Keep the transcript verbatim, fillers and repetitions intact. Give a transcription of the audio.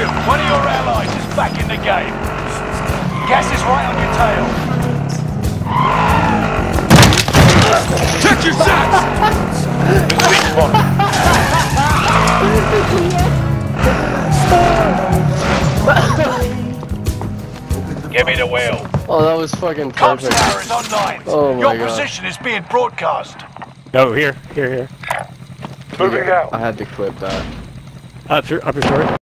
Phew, one of your allies is back in the game. Gas is right on your tail. Check your sets! The sweet spot. Give me the wheel. Oh, that was fucking Comms perfect. tower is online. Oh my Your God. position is being broadcast. No, here, here, here. Moving out. I had to clip that. Up your, up your short.